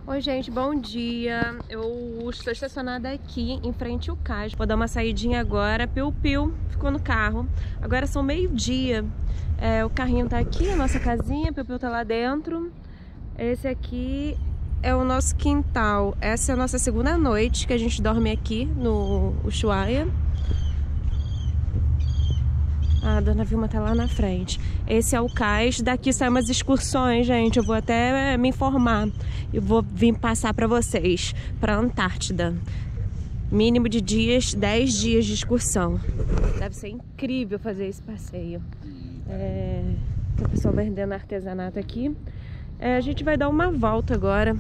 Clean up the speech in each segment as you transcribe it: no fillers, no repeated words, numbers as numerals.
Oi gente, bom dia. Eu estou estacionada aqui em frente ao cais. Vou dar uma saidinha agora. Piu-piu ficou no carro. Agora são meio-dia. O carrinho tá aqui, a nossa casinha. Piu-piu tá lá dentro. Esse aqui é o nosso quintal. Essa é a nossa segunda noite que a gente dorme aqui no Ushuaia. A dona Vilma tá lá na frente. Esse é o cais. Daqui saem umas excursões, gente. Eu vou até me informar. Eu vou vir passar pra vocês pra Antártida. Mínimo de dias, 10 dias de excursão. Deve ser incrível fazer esse passeio. O pessoal vendendo artesanato aqui. A gente vai dar uma volta agora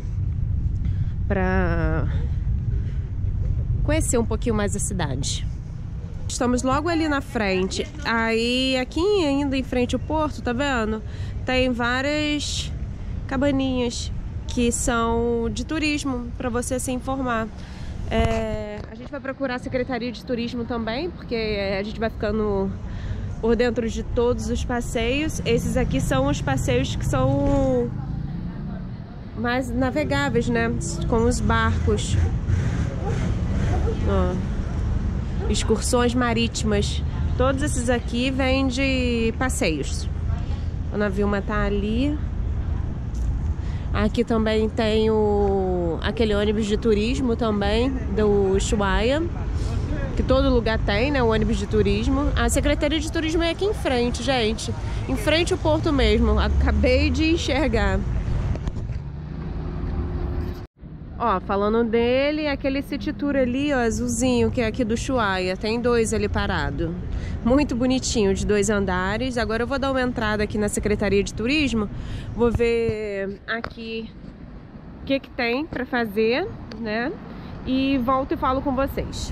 pra conhecer um pouquinho mais a cidade. Estamos logo ali na frente. Aí aqui ainda em frente ao porto, tá vendo? Tem várias cabaninhas que são de turismo, para você se informar. A gente vai procurar a Secretaria de Turismo também, porque a gente vai ficando por dentro de todos os passeios. Esses aqui são os passeios que são mais navegáveis, né? Com os barcos. Ó. Excursões marítimas. Todos esses aqui vêm de passeios. A Dona Vilma tá ali. Aqui também tem aquele ônibus de turismo também, do Ushuaia. Que todo lugar tem, né? O ônibus de turismo. A Secretaria de Turismo é aqui em frente, gente. Em frente ao porto mesmo. Acabei de enxergar. Ó, falando dele, aquele city tour ali, ó, azulzinho, que é aqui do Ushuaia. Tem dois ali parado. Muito bonitinho, de 2 andares. Agora eu vou dar uma entrada aqui na Secretaria de Turismo. Vou ver aqui o que tem pra fazer, né? E volto e falo com vocês.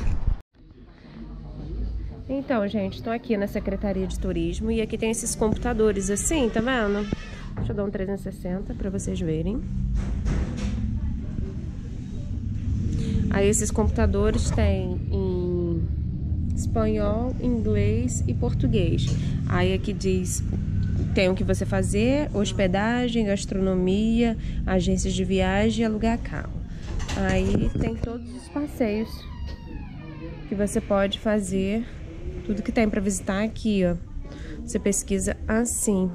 Então, gente, tô aqui na Secretaria de Turismo. E aqui tem esses computadores assim, tá vendo? Deixa eu dar um 360 pra vocês verem. Aí esses computadores têm em espanhol, inglês e português. Aí aqui diz, tem o que você fazer, hospedagem, gastronomia, agências de viagem e alugar carro. Aí tem todos os passeios que você pode fazer, tudo que tem para visitar aqui, ó. Você pesquisa assim.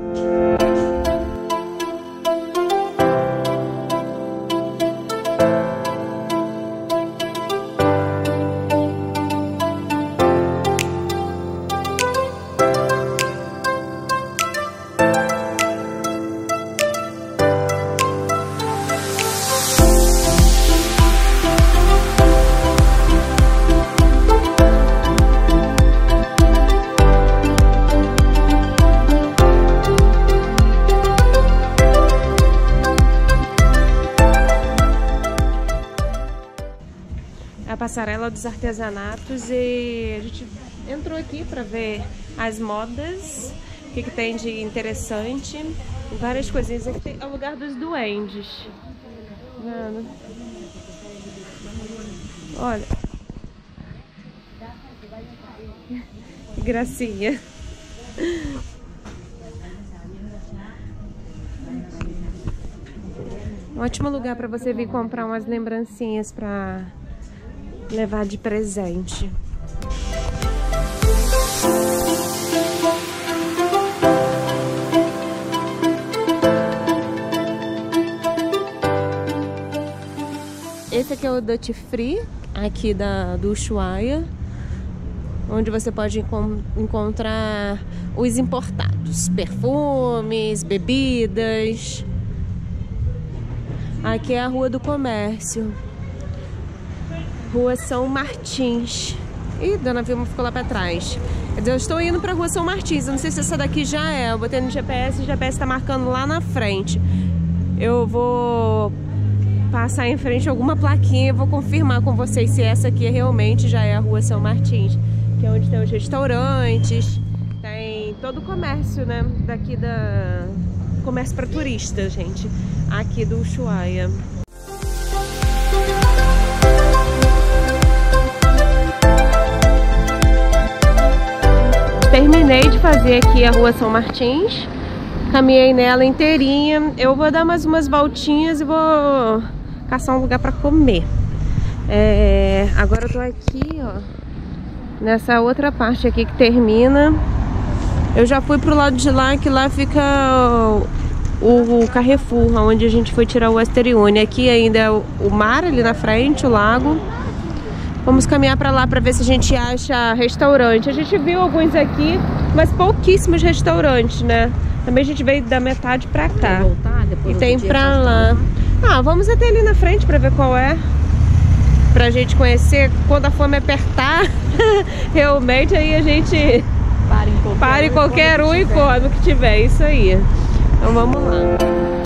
Passarela dos artesanatos, e a gente entrou aqui para ver as modas, o que tem de interessante, várias coisinhas. Aqui tem o lugar dos duendes. Mano. Olha, que gracinha. Um ótimo lugar para você vir comprar umas lembrancinhas para levar de presente. Esse aqui é o Duty Free, aqui do Ushuaia, onde você pode encontrar os importados, perfumes, bebidas. Aqui é a Rua do Comércio. Rua São Martins. Ih, Dona Vilma ficou lá pra trás. Quer dizer, eu estou indo pra Rua São Martins. Eu não sei se essa daqui já é. Eu botei no GPS e o GPS tá marcando lá na frente. Eu vou passar em frente a alguma plaquinha e vou confirmar com vocês se essa aqui realmente já é a Rua São Martins. Que é onde tem os restaurantes. Tem todo o comércio, né? Daqui comércio pra turista, gente. Aqui do Ushuaia. Terminei de fazer aqui a Rua São Martins. Caminhei nela inteirinha. Eu vou dar mais umas voltinhas e vou caçar um lugar pra comer. Agora eu tô aqui, ó, nessa outra parte aqui que termina. Eu já fui pro lado de lá, que lá fica o Carrefour, onde a gente foi tirar o Western Union. Aqui ainda é o mar ali na frente, o lago. Vamos caminhar pra lá pra ver se a gente acha restaurante. A gente viu alguns aqui, mas pouquíssimos restaurantes, né? Também a gente veio da metade pra cá. E tem pra lá. Vamos até ali na frente pra ver qual é. Pra gente conhecer. Quando a fome apertar, realmente aí a gente para em qualquer um e come o que tiver. Isso aí. Então vamos lá.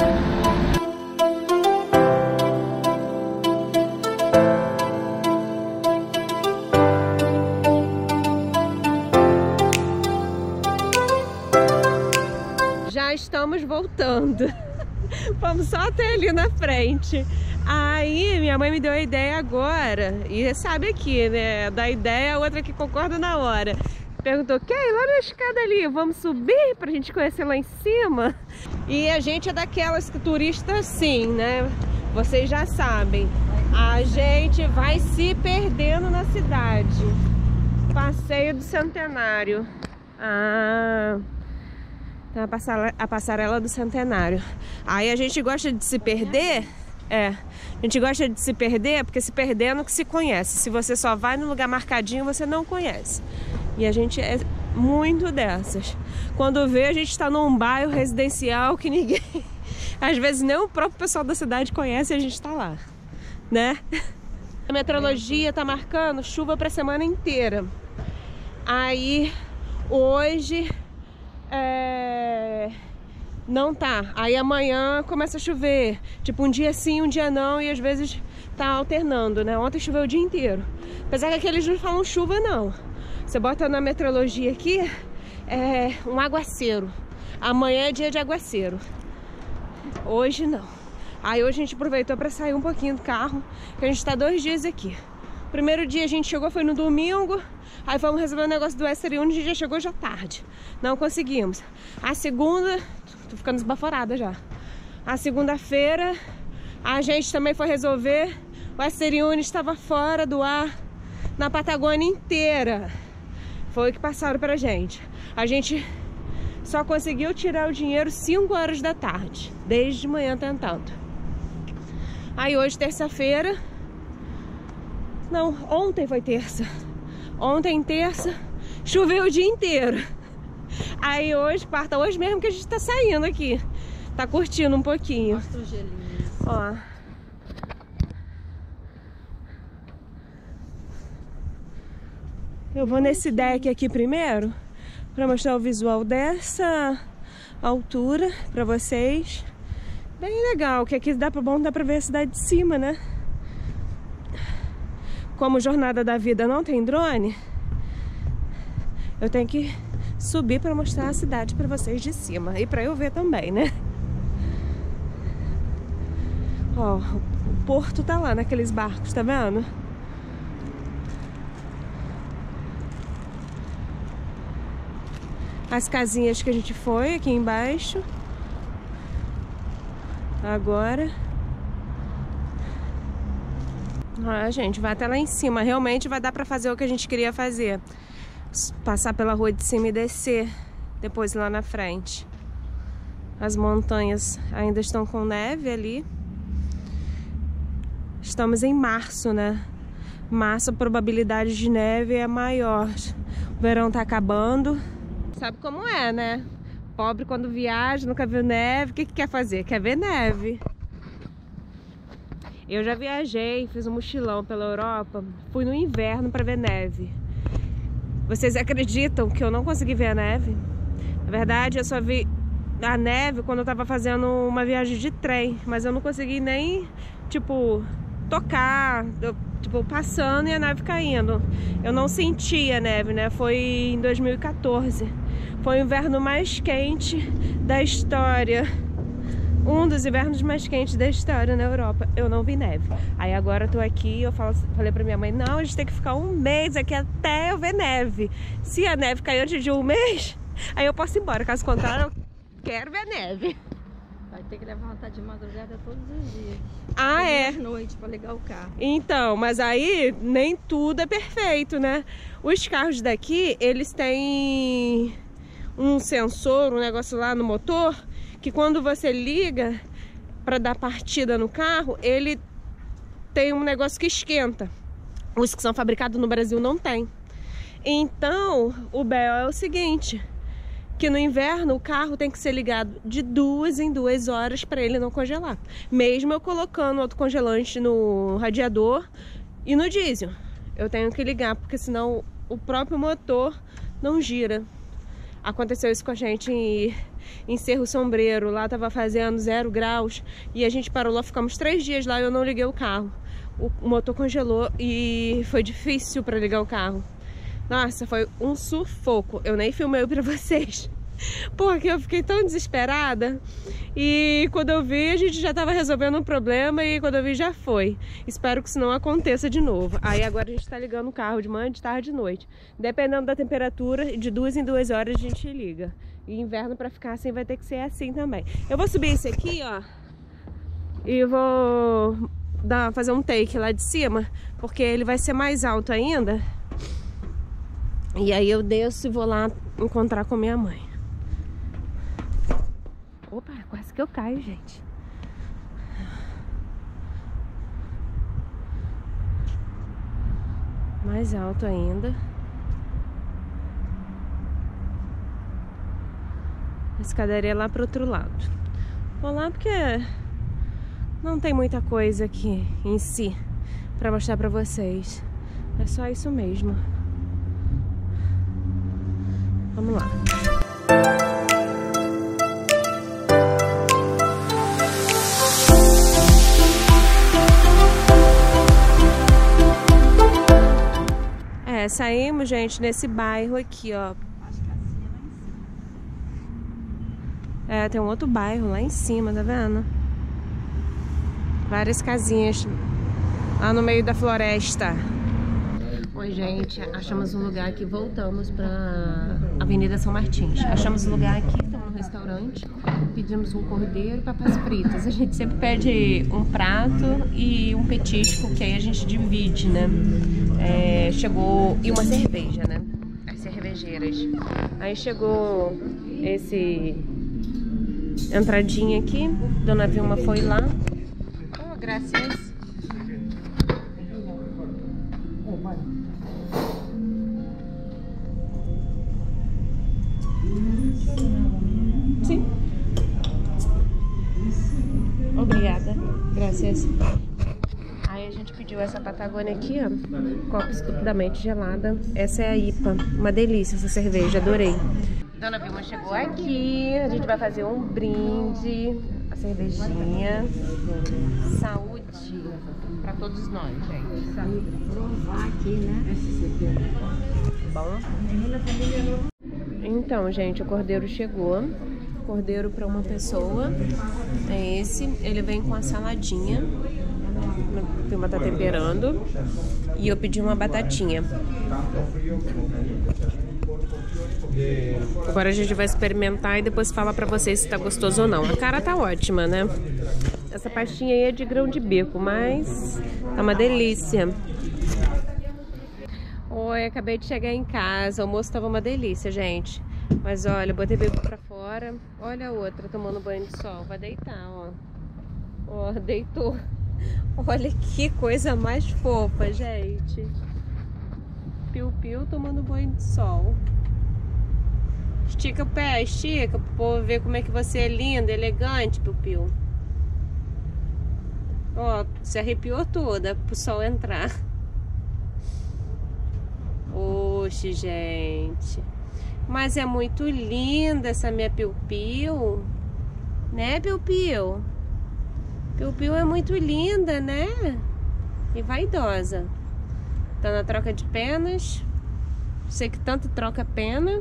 Já estamos voltando. Vamos só até ali na frente. Aí minha mãe me deu a ideia agora. E sabe aqui, né? Da ideia, a outra que concorda na hora. Perguntou, quer lá na escada ali? Vamos subir pra gente conhecer lá em cima? E a gente é daquelas turistas assim, né? Vocês já sabem. A gente vai se perdendo na cidade. Passeio do Centenário. A passarela do Centenário. Aí a gente gosta de se perder. A gente gosta de se perder porque se perdendo que se conhece. Se você só vai no lugar marcadinho, você não conhece. E a gente é muito dessas. Quando vê, a gente está num bairro residencial que ninguém... Às vezes nem o próprio pessoal da cidade conhece e a gente está lá, né? A meteorologia tá marcando chuva para a semana inteira. Aí, hoje... não tá. Aí amanhã começa a chover. Tipo, um dia sim, um dia não. E às vezes tá alternando, né? Ontem choveu o dia inteiro. Apesar que aqui eles não falam chuva, não. Você bota na meteorologia aqui, um aguaceiro. Amanhã é dia de aguaceiro. Hoje não. Aí hoje a gente aproveitou pra sair um pouquinho do carro. Que a gente tá 2 dias aqui. O primeiro dia a gente chegou, foi no domingo. Aí fomos resolver o negócio do Western Union, a gente já chegou já tarde. Não conseguimos. A segunda... Tô ficando esbaforada já. A segunda-feira, a gente também foi resolver. O Western Union estava fora do ar na Patagônia inteira. Foi o que passaram pra gente. A gente só conseguiu tirar o dinheiro 5 horas da tarde. Desde de manhã tentando. Aí hoje, terça-feira... Não, ontem foi terça. Ontem, terça, choveu o dia inteiro. Aí hoje, quarta, hoje mesmo que a gente tá saindo aqui. Tá curtindo um pouquinho. Mostra o gelinho. Ó. Eu vou nesse deck aqui primeiro, pra mostrar o visual dessa altura pra vocês. Bem legal, que aqui dá pra ver a cidade de cima, né? Como Jornada da Vida não tem drone, eu tenho que subir para mostrar a cidade para vocês de cima. E para eu ver também, né? Ó, o porto tá lá naqueles barcos, tá vendo? As casinhas que a gente foi aqui embaixo. Agora... gente, vai até lá em cima. Realmente vai dar pra fazer o que a gente queria fazer. Passar pela rua de cima e descer. Depois lá na frente. As montanhas ainda estão com neve ali. Estamos em março, né? Março, a probabilidade de neve é maior. O verão tá acabando. Sabe como é, né? Pobre quando viaja, nunca viu neve. O que quer fazer? Quer ver neve. Eu já viajei, fiz um mochilão pela Europa, fui no inverno para ver neve. Vocês acreditam que eu não consegui ver a neve? Na verdade, eu só vi a neve quando eu tava fazendo uma viagem de trem, mas eu não consegui nem, tipo, tocar, tipo, passando e a neve caindo. Eu não senti a neve, né? Foi em 2014. Foi o inverno mais quente da história. Um dos invernos mais quentes da história na Europa. Eu não vi neve. Aí agora eu tô aqui, eu falei pra minha mãe, não, a gente tem que ficar um mês aqui até eu ver neve. Se a neve cair antes de um mês, aí eu posso ir embora. Caso contrário, quero ver neve. Vai ter que levantar de madrugada todos os dias. Ah, é? À noite para ligar o carro. Então, mas aí nem tudo é perfeito, né? Os carros daqui, eles têm um sensor, um negócio lá no motor, que quando você liga para dar partida no carro, ele tem um negócio que esquenta. Os que são fabricados no Brasil não tem. Então, o BO é o seguinte, que no inverno o carro tem que ser ligado de 2 em 2 horas para ele não congelar. Mesmo eu colocando outro congelante no radiador e no diesel. Eu tenho que ligar, porque senão o próprio motor não gira. Aconteceu isso com a gente em Cerro Sombreiro. Lá tava fazendo 0 graus e a gente parou lá, ficamos 3 dias lá e eu não liguei o carro. O motor congelou e foi difícil para ligar o carro. Nossa, foi um sufoco. Eu nem filmei pra vocês, porque eu fiquei tão desesperada. E quando eu vi, a gente já tava resolvendo um problema e quando eu vi, já foi. Espero que isso não aconteça de novo. Aí agora a gente tá ligando o carro de manhã, de tarde, de noite. Dependendo da temperatura, de 2 em 2 horas a gente liga. E inverno, pra ficar assim, vai ter que ser assim também. Eu vou subir esse aqui, ó, e vou fazer um take lá de cima, porque ele vai ser mais alto ainda. E aí eu desço e vou lá encontrar com minha mãe. Opa, quase que eu caio, gente. Mais alto ainda. A escadaria é lá pro outro lado. Vou lá porque não tem muita coisa aqui em si pra mostrar pra vocês. É só isso mesmo. Vamos lá. Saímos, gente, nesse bairro aqui, ó. Tem um outro bairro lá em cima, tá vendo? Várias casinhas lá no meio da floresta. Oi, gente, achamos um lugar aqui, voltamos pra Avenida São Martins. Achamos um lugar aqui, estamos no restaurante, pedimos um cordeiro e papas fritas. A gente sempre pede um prato e um petisco, que aí a gente divide, né? Chegou, e uma cerveja, né? As cervejeiras. Aí chegou esse entradinha aqui, Dona Vilma foi lá. Oh, graças. Sim. Obrigada. Graças. Aí a gente pediu essa Patagônia aqui, ó. Copa estupidamente gelada. Essa é a IPA. Uma delícia essa cerveja, adorei. Dona Vilma chegou aqui. A gente vai fazer um brinde. A cervejinha. Saúde pra todos nós, gente. Saúde. Provar aqui, né? Bom. Então, gente, o cordeiro chegou. Cordeiro para uma pessoa. É esse. Ele vem com a saladinha. A Vilma tá temperando. E eu pedi uma batatinha. Agora a gente vai experimentar e depois fala pra vocês se tá gostoso ou não. A cara tá ótima, né? Essa pastinha aí é de grão de bico, mas tá uma delícia. Oi, acabei de chegar em casa. O almoço tava uma delícia, gente. Mas olha, botei bico pra fora. Olha a outra tomando banho de sol. Vai deitar, ó. Ó, deitou. Olha que coisa mais fofa, gente. Piu-piu tomando banho de sol. Estica o pé, estica, pro povo ver como é que você é linda, elegante, Piu-piu. Ó, se arrepiou toda pro sol entrar. Oxe, gente. Mas é muito linda essa minha Piu-piu. Né, Piu-piu? Piu-piu é muito linda, né? E vaidosa. Tá na troca de penas. Você que tanto troca pena.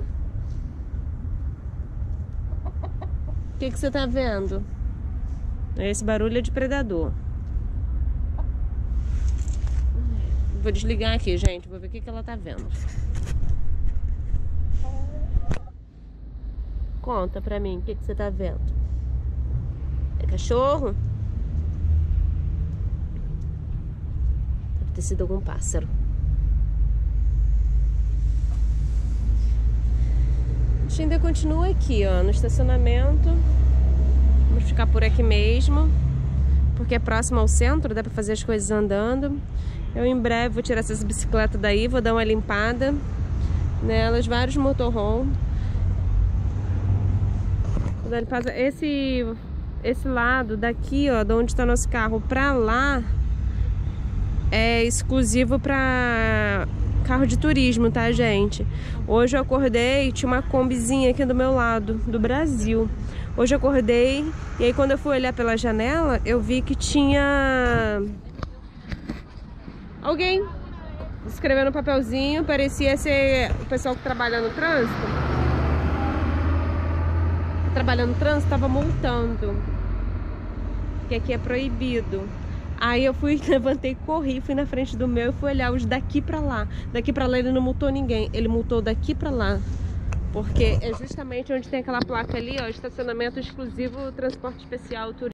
O que você tá vendo? Esse barulho é de predador. Vou desligar aqui, gente. Vou ver o que ela tá vendo. Conta pra mim, o que você tá vendo? É cachorro? Deve ter sido algum pássaro. A gente ainda continua aqui, ó, no estacionamento. Vamos ficar por aqui mesmo, porque é próximo ao centro, dá pra fazer as coisas andando. Eu em breve vou tirar essas bicicletas daí, vou dar uma limpada nelas, vários motorhome. Vou dar limpada. Esse lado daqui, ó, de onde está nosso carro, pra lá, é exclusivo pra carro de turismo, tá, gente? Hoje eu acordei, tinha uma combizinha aqui do meu lado, do Brasil. Hoje eu acordei e aí quando eu fui olhar pela janela, eu vi que tinha alguém escrevendo no papelzinho, parecia ser o pessoal que trabalha no trânsito. Trabalhando no trânsito, estava multando, que aqui é proibido. Aí eu fui, levantei, corri, fui na frente do meu e fui olhar os daqui pra lá. Daqui pra lá ele não multou ninguém, ele multou daqui pra lá. Porque é justamente onde tem aquela placa ali, ó, estacionamento exclusivo, transporte especial, turismo.